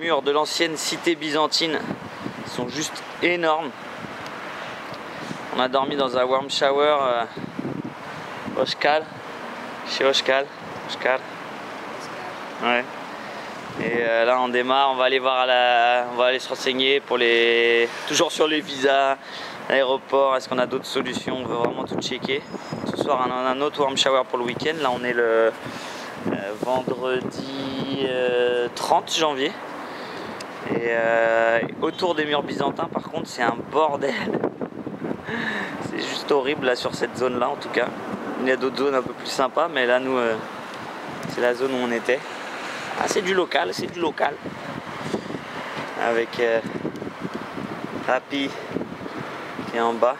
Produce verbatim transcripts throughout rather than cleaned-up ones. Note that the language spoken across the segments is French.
murs de l'ancienne cité byzantine. Ils sont juste énormes. On a dormi dans un warm shower euh, Oshkal, chez Oshkal. Oshkal. Ouais. Et euh, là on démarre, on va aller voir à la... on va aller se renseigner pour les... toujours sur les visas, l'aéroport, est-ce qu'on a d'autres solutions, on veut vraiment tout checker. Ce soir on a un autre warm shower pour le week-end, là on est le euh, vendredi euh, trente janvier. Et euh, autour des murs byzantins par contre c'est un bordel. C'est juste horrible là sur cette zone là en tout cas. Il y a d'autres zones un peu plus sympas mais là nous euh, c'est la zone où on était. Ah, c'est du local, c'est du local. Avec euh, Happy qui est en bas,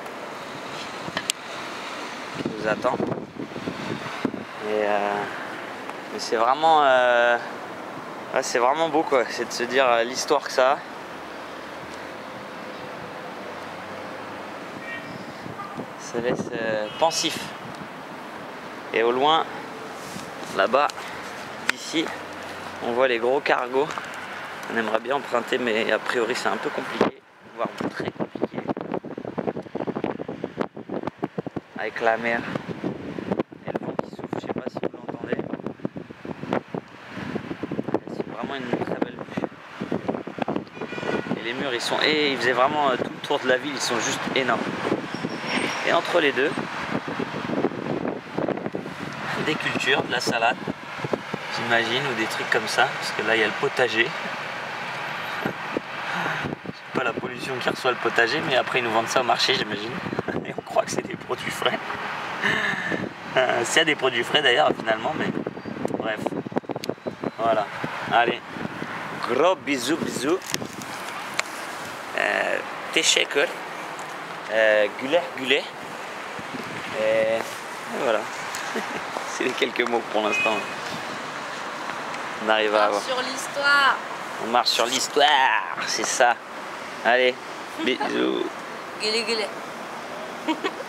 qui nous attend. Et euh, mais c'est vraiment, euh, ouais, c'est vraiment beau quoi. C'est de se dire euh, l'histoire que ça a. Ça laisse euh, pensif. Et au loin, là-bas. Ici, on voit les gros cargos. On aimerait bien emprunter, mais a priori c'est un peu compliqué, voire très compliqué. Avec la mer et le vent qui souffle, je sais pas si vous l'entendez. C'est vraiment une très belle vue. Et les murs, ils sont, et ils faisaient vraiment tout le tour de la ville, ils sont juste énormes. Et entre les deux, des cultures, de la salade. J'imagine, ou des trucs comme ça, parce que là il y a le potager. C'est pas la pollution qui reçoit le potager, mais après ils nous vendent ça au marché, j'imagine. Et on croit que c'est des produits frais. Euh, c'est des produits frais d'ailleurs finalement, mais bref. Voilà. Allez, gros bisous, bisous. Euh, Teşekkür. Euh, Güle güle. Et, et voilà. C'est les quelques mots pour l'instant. On arrive à avoir. On marche sur l'histoire. On marche sur l'histoire, c'est ça. Allez, bisous. Gueule, gueule.